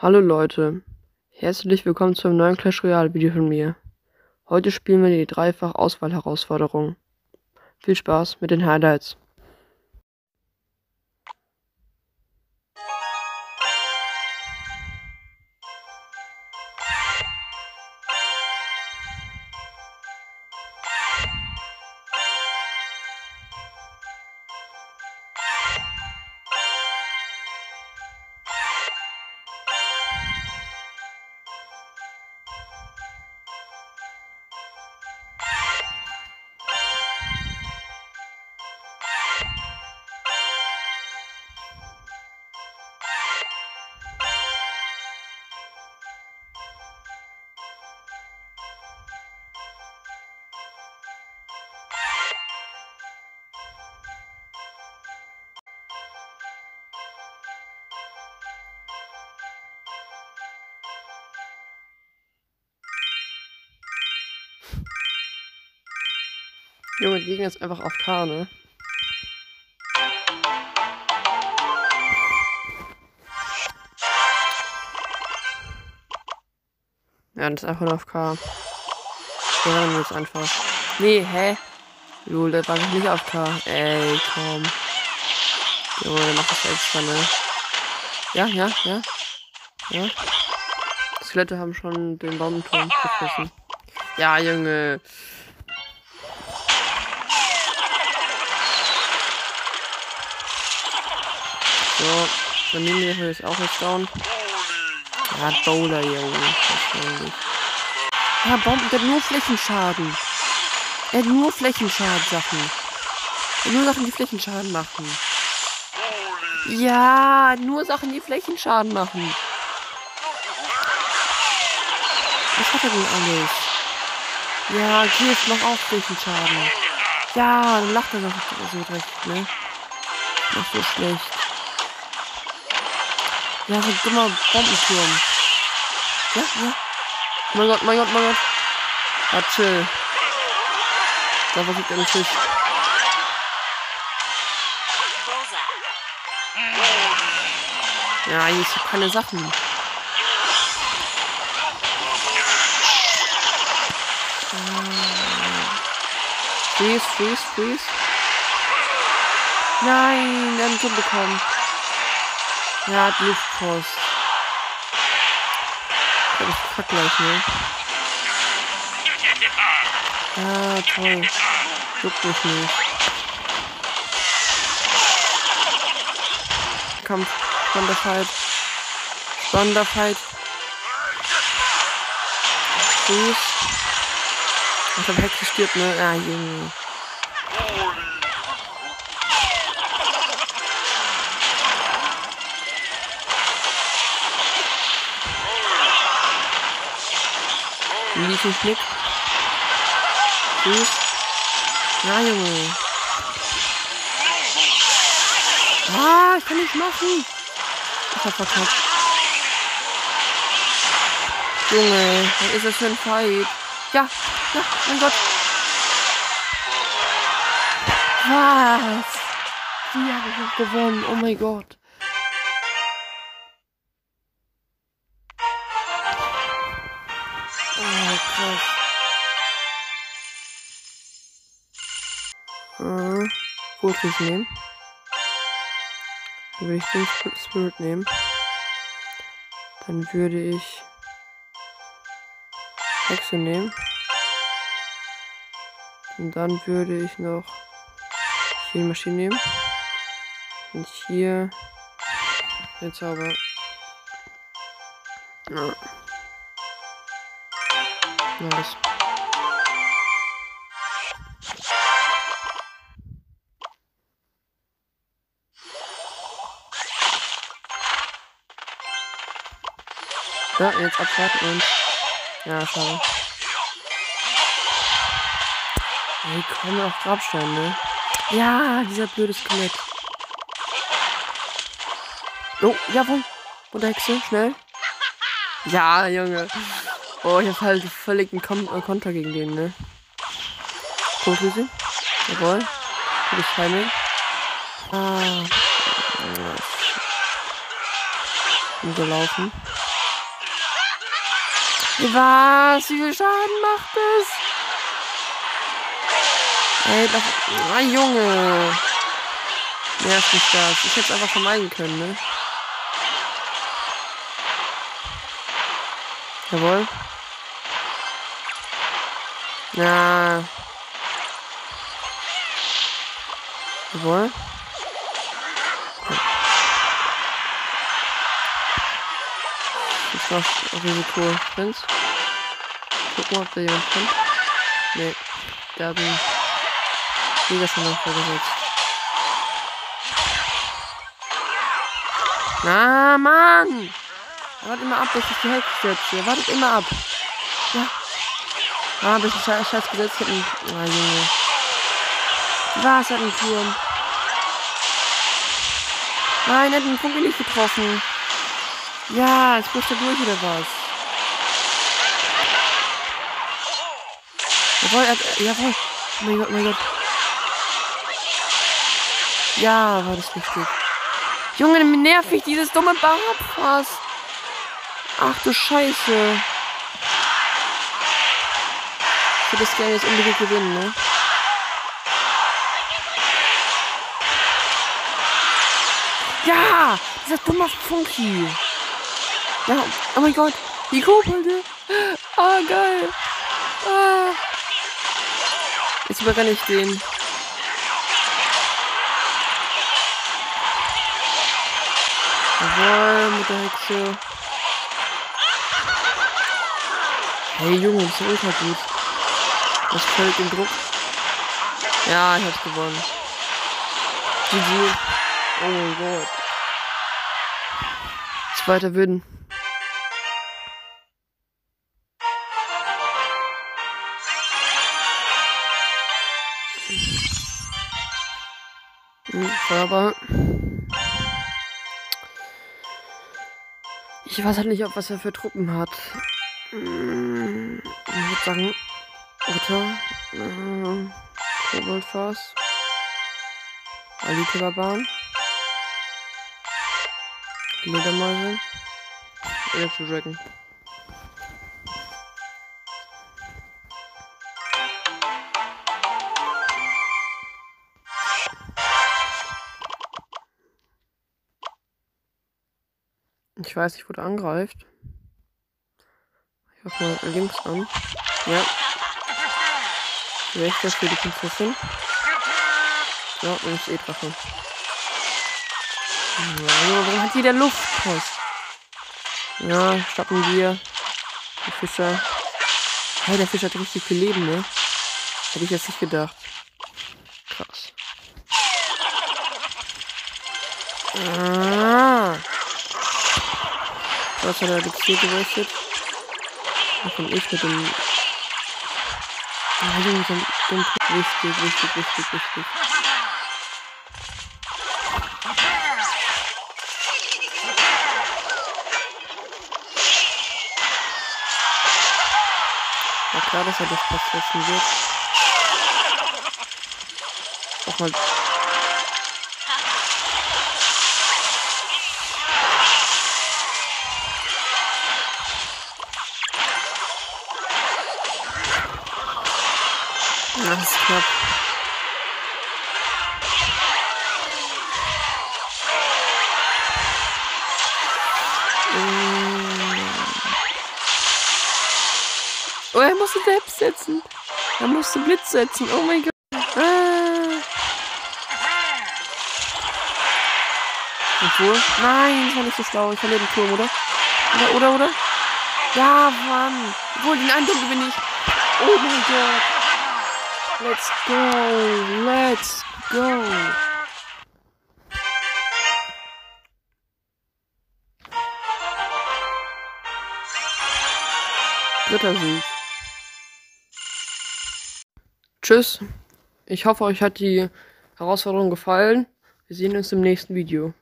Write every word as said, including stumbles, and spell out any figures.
Hallo Leute, herzlich willkommen zu einem neuen Clash Royale Video von mir. Heute spielen wir die Dreifach-Auswahl-Herausforderung. Viel Spaß mit den Highlights. Junge, die Gegner ist einfach auf K, ne? Ja, das ist einfach nur auf K. Wir rennen jetzt einfach. Nee, hä? Lul, der war noch nicht auf K. Ey, komm. Junge, der macht das extra, ne? Ja, ja, ja. Ja. Die Skelette haben schon den Baumturm gefressen. Ja, Junge. So, dann nehmen wir jetzt auch jetzt down. Ja, Bowler, Junge. Wahrscheinlich. Ja, Baum, der hat nur Flächenschaden. Er hat nur Flächenschaden-Sachen. Er hat nur Sachen, die Flächenschaden machen. Ja, nur Sachen, die Flächenschaden machen. Was hat er denn alles? Ja, Gift macht auch Flächenschaden. Ja, dann lacht er doch so direkt, ne? Macht so schlecht. Ja, so ein dummer Bombenturm. Ja, ja. Oh mein Gott, mein Gott, mein Gott. Ja, chill. Da versucht er den Fisch. Ja, hier ist keine Sachen. Freeze, freeze, freeze. Nein, der hat einen Turm bekommen. Er hat Luftpost. Ich glaube, ich kack gleich, ne? Ja, toll. Juckt mich nicht. Kampf. Spannender Fight. Spannender Fight. Tschüss. Ich hab Hexe stirbt, ne? Ah, Junge. Diesen Schnick. Tschüss. Ja, Junge. Ah, ich kann nicht machen. Ich hab verkackt. Junge, was ist das für ein Fight? Ja, ja, mein Gott. Was? Wie habe ich noch gewonnen? Oh mein Gott. Oh, krass. Äh, Fokus nehmen. Dann würde ich den Spirit nehmen. Dann würde ich Hexe nehmen. Und dann würde ich noch hier die Maschine nehmen. Und hier den Zauber. Ja. Nice. Ja, jetzt abwarten und... Ja, schade. Ey, komm auf Grabstein, ne? Ja, dieser blöde Skelett. Oh, jawohl. Und der Hexe, schnell. Ja, Junge. Oh, ich hab halt völlig einen Kon äh, Konter gegen den, ne? Kurse. Jawohl. Gutes Timing. Ah. Gelaufen. Was? Wie viel Schaden macht es? Ey, das... Ah, Junge. Nervt mich das. Ich hätte es einfach vermeiden können, ne? Jawohl. Ja. Jawohl. Jetzt noch Risiko. Prinz. Gucken, ob der jemand kommt. Nee. Der hat einen Jäger schon noch vorgesetzt. Na, Mann! Wartet immer ab, bis ich die Hälfte setze. Wartet immer ab. Ja. Ah, bis ich scheiß, scheiß gesetzt hätten. Ah, Junge. Was hat ein Turm? Nein, er hat den Punkt nicht getroffen. Ja, jetzt bricht er durch oder was? Jawohl, er hat, jawohl. Oh mein Gott, oh mein Gott. Ja, war das richtig. Junge, nervig, dieses dumme Barabfass. Ach du Scheiße. Ich würde das gerne jetzt unbedingt gewinnen, ne? Ja! Dieser dumme Funky. Ja, oh mein Gott. Die Kobolde. Ah, geil. Ah. Jetzt überrenne ich den. Jawohl, mit der Hexe. Hey Junge, das ist ultra gut. Das fällt den Druck. Ja, ich hab's gewonnen. G G. Oh mein Gott. Zweiter Win. Hm, aber ich weiß halt nicht, ob was er für Truppen hat. Hm, ich würde sagen, Ritter, äh, Koboldfass, Alite-Barbaren, Ledermäuse, Electro-Dragon. Ich weiß nicht, wo der angreift. Ich mach mal links an. Ja. Rechts für die Prinzessin. Ja, und ich eh Drache. Ja, warum hat die der Luftpost? Ja, stoppen wir. Der Fischer. Hey, der Fischer hat richtig viel Leben, ne? Hätte ich jetzt nicht gedacht. Krass. Ah. Was hat er Elixier gewastet? Da komme ich mit dem... Ja, mit dem... dem wichtig, wichtig, wichtig, wichtig. War klar, dass er das Pass setzen wird. Auch mal... Ja, das ist knapp. Oh, er musste selbst setzen. Er musste Blitz setzen. Oh mein Gott. Ah. Obwohl. Nein, das war nicht so schlau. Ich verliere den Turm, oder? Oder, oder, oder? Ja, Mann. Obwohl, den einen Turm gewinne ich. Oh mein Gott. Let's go. Let's go. Dritter Sieg. Tschüss. Ich hoffe, euch hat die Herausforderung gefallen. Wir sehen uns im nächsten Video.